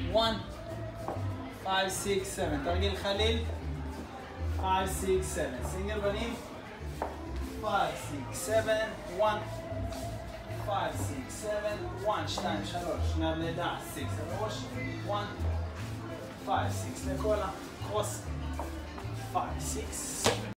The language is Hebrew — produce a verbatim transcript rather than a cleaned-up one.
one, five, six, seven. תרגיל חליל. five, six, seven. סינגל בנים. five, six, seven, one, five, six, seven, one, שתיים, שלוש, שני לידה, six, על הראש, one, five, six, לכל הקרוס, five, six, seven.